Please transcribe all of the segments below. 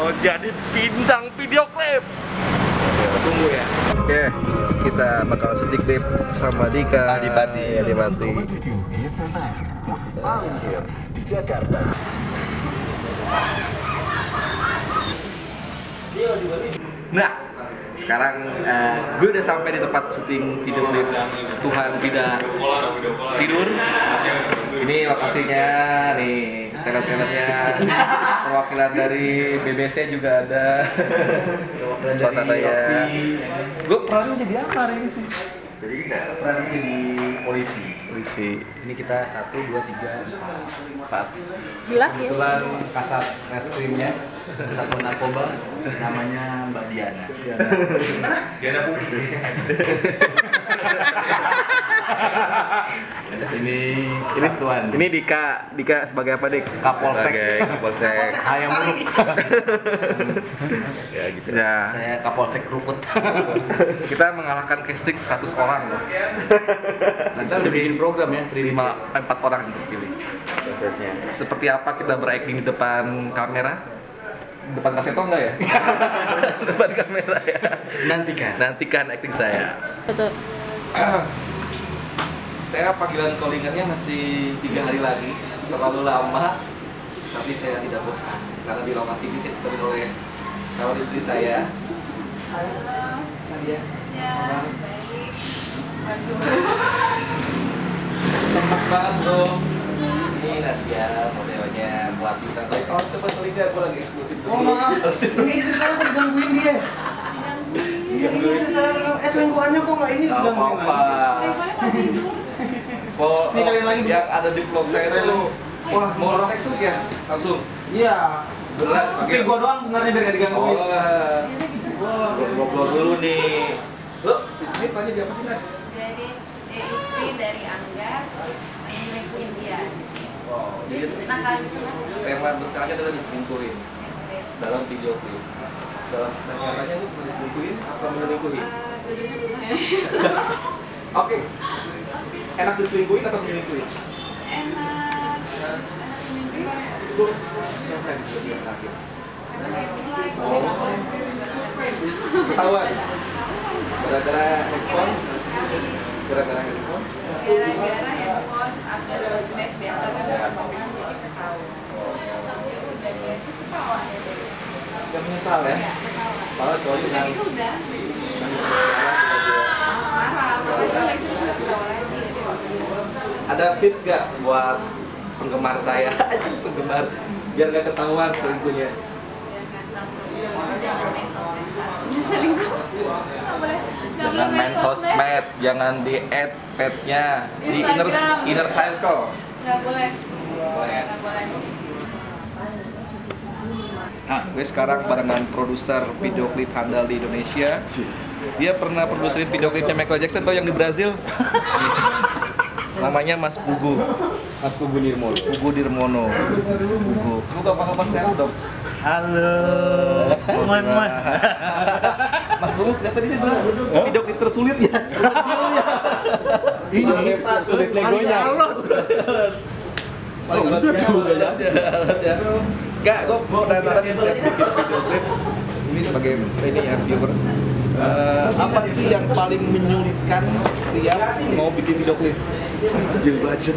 mau jadi bintang video klip. Tunggu ya. Oke, kita bakal syuting klip sama Dika Adipati. Nah, sekarang gue udah sampai di tempat syuting video klip Tuhan Tidak Tidur. Ini lokasinya nih, talent-talentnya, perwakilan dari BBC juga ada. Suasananya. Gue perannya jadi apa hari ini sih? Jadi kita Perannya jadi polisi. Ini kita 1, 2, 3, 4. Gila ya? Kebetulan kasat reskrimnya satuan narkoba namanya Mbak Diana. Diana Putri. Ini kesatuan. Ini Dika sebagai apa, Dik? Kapolsek. Kapolsek. Ayam Muruk. Ya gitu. Ya, Saya Kapolsek Keruput. kita mengalahkan casting 100 orang loh. Kita udah bikin program ya, 4 orang yang terpilih. Prosesnya. Seperti apa kita berakting di depan kamera? Depan kaseto enggak ya? Depan kamera ya. Nantikan acting saya. Betul. Saya panggilan callingannya masih 3 hari lagi, terlalu lama, tapi saya tidak bosan karena di lokasi ini saya ditemani oleh calon istri saya. Halo. Nadia. Ya, Halo. baik. Lemas banget bro. Ini Nadia modelnya buat kita. Oh coba selingkuh, gue lagi eksklusif. Oh maaf, ini istri saya kok digangguin dia? Iya, ini istri saya, selingkuhannya kok nggak ini Gak digangguin apa-apa. lagi? Oh, Nih, kalian lagi. yang ada di vlog saya itu. Wah, mau orang tekstur ya? Langsung. Iya, Berat. tapi gua doang sebenarnya biar nggak digangguin. Ngobrol dulu nih. Lo di sini tanya dia apa sih, Nat? Jadi istri dari Angga terus nyelingkuhin dia. Wow, jadi Nakal gitu lah. tema besarnya adalah diselingkuhin dalam video klip. Dalam kisah nyatanya lu pernah diselingkuhin atau menyelingkuhin? Oke. Enak diselingkuhin atau menyelingkuhin? Enak. Enak nyelingkuhin. Itu siapa yang diselingkuhin terakhir? Ketahuan. Gara-gara handphone. Gara-gara handphone. Gara-gara handphone, update sosmed biasa kan omongan jadi ketahuan. Udah dia terus ketawa ya. Gak menyesal ya? Malah cowoknya Udah nangis. gitu udah. Marah, marah juga itu ketawa lagi. Ada tips gak buat penggemar saya? Penggemar biar gak ketahuan selingkuhnya. Biar nggak langsung jangan main sosmed saat selingkuh. Nggak boleh. Nggak boleh Jangan main sosmed, jangan di add petnya di Instagram. inner circle. Nggak boleh. Boleh. Nggak boleh. Nah, gue sekarang barengan produser video klip handal di Indonesia. Dia pernah produserin video klipnya Michael Jackson, tau yang di Brazil? Namanya Mas Pugu. Mas Pugu Nirmono. Pugu Dirmono. Pugu. Semoga apa-apa sekarang dong. Halo. Teman-teman. Mas Pugu, kelihatan ini adalah video klip tersulit ya. Ini sulit legonya. Paling udah juga ya. Enggak, gue penasaran nih setiap bikin video klip ini sebagai ini ya viewers. Apa sih yang paling menyulitkan tiap mau bikin video klip? jadi budget.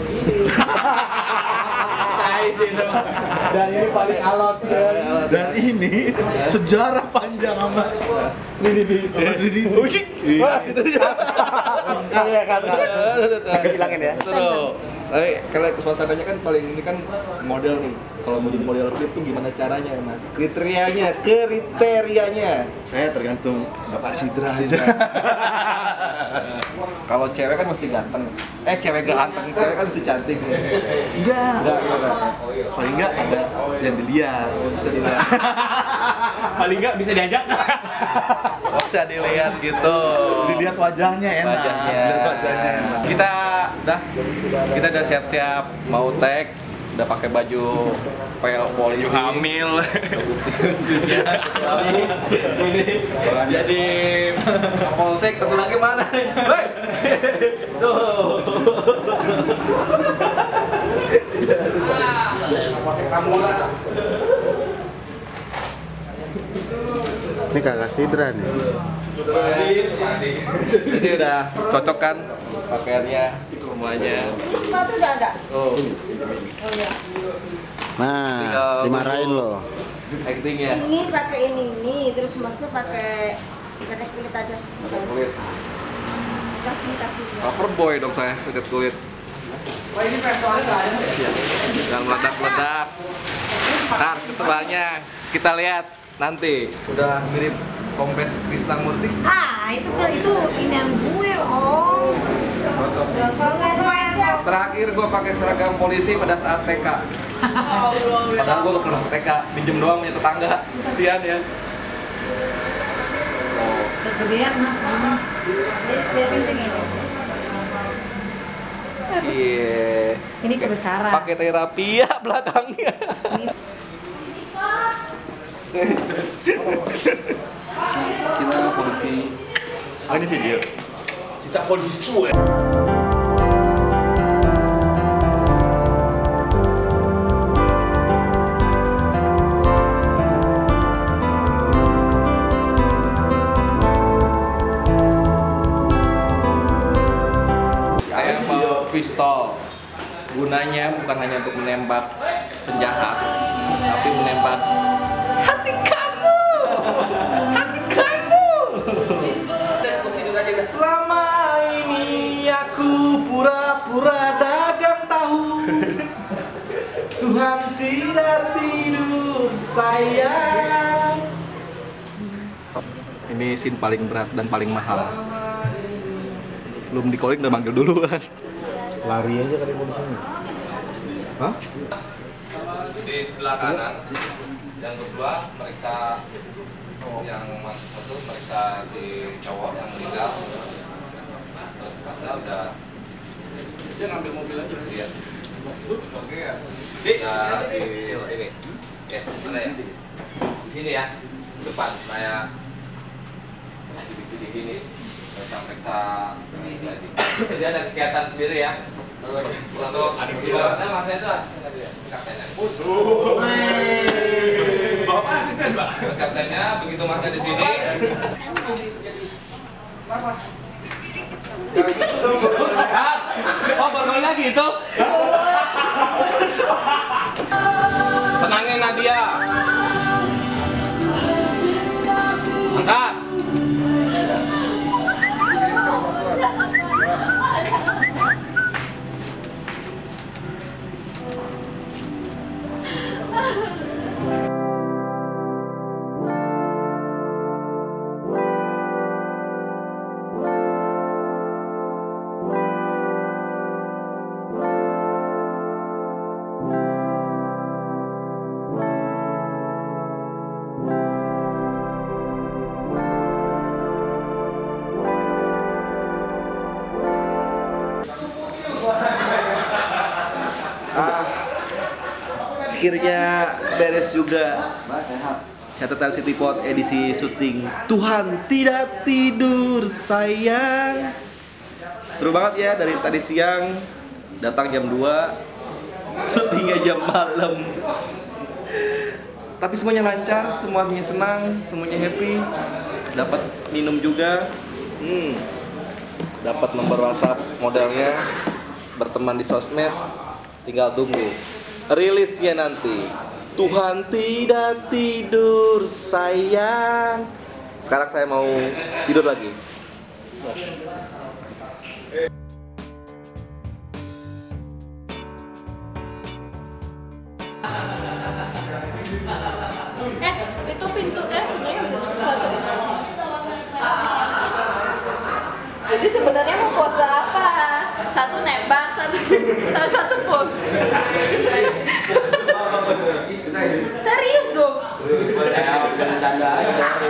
Dan ini paling alot ya. Dan ini sejarah panjang sama ini Itu aja. Iya kan. Hilangin ya. Betul. Tapi kalau suasananya kan paling ini kan model nih. Kalau mau jadi model klip tuh gimana caranya, Mas? Kriterianya. Saya tergantung Bapak Sidra aja. Kalau cewek kan mesti ganteng. Cewek ganteng, cewek kan mesti cantik. Enggak. Enggak. Paling enggak ada yang dilihat. Bisa dilihat. Paling enggak bisa diajak. Bisa dilihat gitu. Dilihat wajahnya enak. Dilihat wajahnya enak. Kita udah siap-siap mau tag, udah pakai baju polisi. Hamil. Ini jadi polsek, satu lagi mana nih? Hei! Tuh. Polsek kamu lah. Ini kakak Sidra nih. Jadi udah cocok kan pakaiannya semuanya. Sepatu udah ada. Oh, Nah, Tinggal dimarahin tunggu. loh. actingnya. Ini pakai ini, terus masuk pakai jaket kulit aja. Pakai kulit. Udah dikasih. Cover boy dong saya, dekat kulit. Wah ini personalnya nggak ada ya? Jangan meledak-meledak. Ntar kesebarannya kita lihat nanti. Udah mirip Kombes Krisnamurti. Itu ini yang gue, Om. Cocok. Terakhir gue pakai seragam polisi pada saat TK. Padahal gue gak pernah masuk TK, pinjem doang punya tetangga. Kasian ya. Kegedean Mas. Dia penting ini. Cie. Ini kebesaran. Pakai terapi ya belakangnya. Kita polisi. Oh ini video. Kita polisi suwe. Saya mau pistol. Gunanya bukan hanya untuk menembak penjahat, tapi menembak hati kamu. Hati kamu. Selama ini aku pura-pura dagang tahu. Tuhan tidak tidur sayang. Ini scene paling berat dan paling mahal. Belum di calling udah manggil duluan. Lari aja kali polisinya. Hah? Di sebelah kanan yang kedua meriksa yang satu meriksa si cowok yang meninggal. Terus pasnya udah dia ngambil mobil aja. Iya. Oke ya. Di sini. Oke, mana ya? Di sini ya. Depan saya sini gini. Periksa jadi ada kegiatan sendiri ya untuk ibaratnya masnya itu kaptennya bapak asisten pak kaptennya begitu masnya di sini Oh baru lagi itu? Tenangin Nadia. Angkat. Akhirnya beres juga catatan Citypod edisi syuting Tuhan Tidak Tidur Sayang. Seru banget ya, dari tadi siang datang jam 2, syutingnya jam malam. Tapi semuanya lancar, semuanya senang, semuanya happy. Dapat minum juga. Dapat nomor WhatsApp modelnya, berteman di sosmed. Tinggal tunggu rilisnya nanti. Tuhan Tidak Tidur Sayang. Sekarang saya mau tidur lagi. Itu pintunya jadi sebenarnya mau pose apa? Satu nembak, satu pose. Serius dong? Saya bercanda aja.